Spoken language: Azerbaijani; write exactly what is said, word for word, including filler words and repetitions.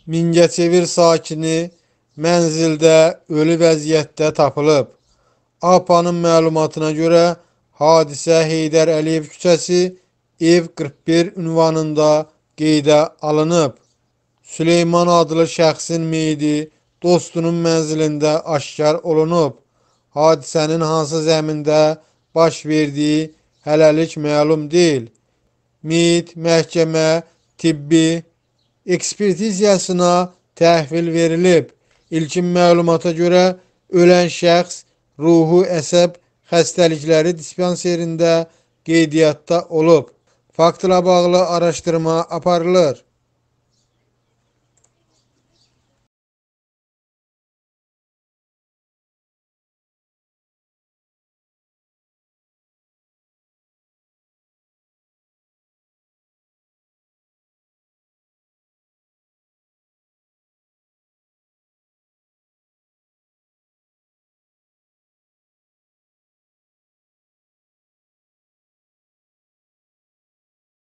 Mingəçevir sakini mənzildə ölü vəziyyətdə tapılıb. APA'nın məlumatına görə hadisə Heydər Əliyev küçəsi ev qırx bir ünvanında qeydə alınıb. Süleyman adlı şəxsin meyidi dostunun mənzilində aşkar olunub. Hadisənin hansı zəmində baş verdiyi hələlik məlum deyil. Meyit məhkəmə tibbi ekspertizasına təhvil verilib. İlkin məlumata görə ölən şəxs ruhi əsəb xəstəlikləri dispanserində qeydiyyatda olub. Faktla bağlı araşdırma aparılır.